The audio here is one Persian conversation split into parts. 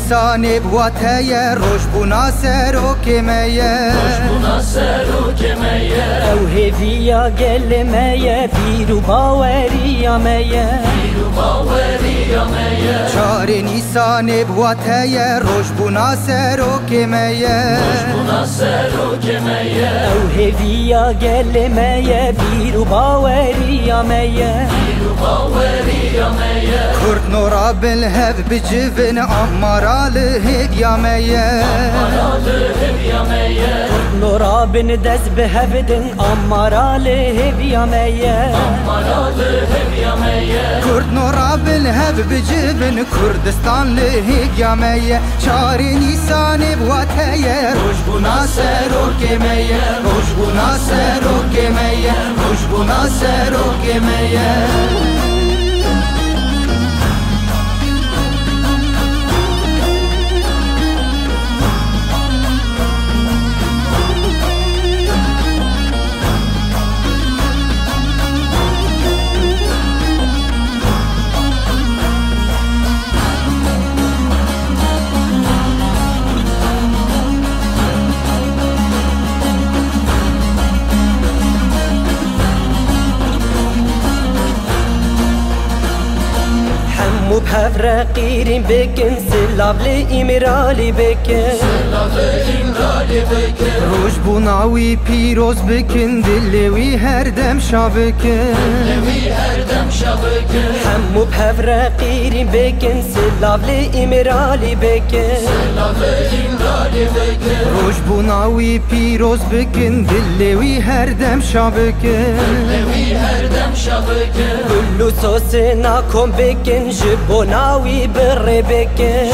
نیسان بواتای روش بونا سرو کمیه او هویا گل میه پیرو باوریا میه چار نیسان بواتای روش بونا سرو کمیه او هویا گل میه پیرو باوریا میه کرد نورا بالهب بجبن امارا لهب یا میه نورا بن دست به هبدن امارا لهب یا میه کرد نورا بالهب بجبن کردستان لهب یا میه چار نیسان بواتای روش بونا سرو کمیه روش بونا سرو کمیه روش بونا سرو کمیه مو بهفر قیرین بکن سلاب لإمرالی بکن روش بوناوی پیروز بکن دلوی هر دم شابکن همو بهفر قیرین بکن سلاب لإمرالی بکن روش بوناوی پیروز بکن دلوی هر دم شابکن گلو سوس ناکن بکن جبوناوی بره بکن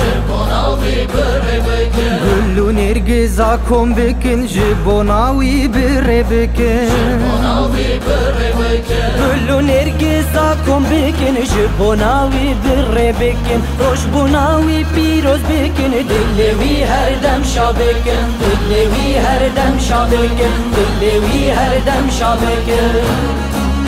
گلو نرگزا کن بکن جبوناوی بره بکن گلو نرگزا کن بکن جبوناوی بره بکن روش بوناوی پیروز بکن دلوی هر دم شا بکن دلوی هر دم شا بکن دلوی هر دم شا بکن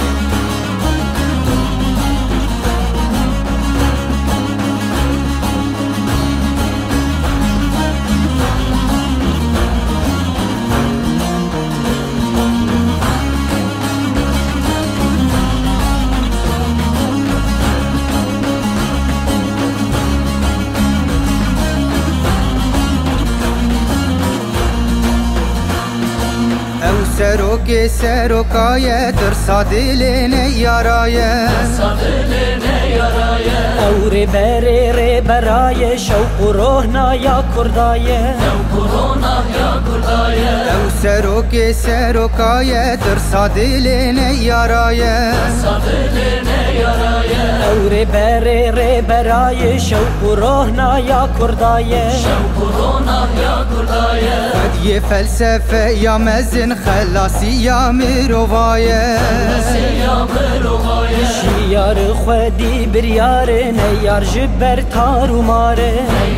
سروک سروکای درسا دلینه یارایه اور بره ره برای شوق و روحنا یا کردایه او سروک سروکای درسا دلینه یارایه اور بره ره برای شوق و روحنا یا کردایه قد یه فلسفه یا مزن خلاصی یا مروایه شیار خودی بریار نیار جبر تارو ماره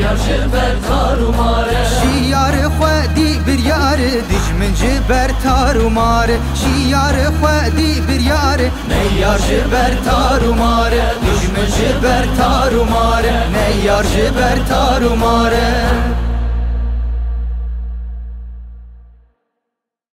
شیار خودی بریار دجمن جبر تارو ماره شیار خودی بریار نیار جبر تارو ماره دجمن جبر تارو ماره نیار جبر تارو ماره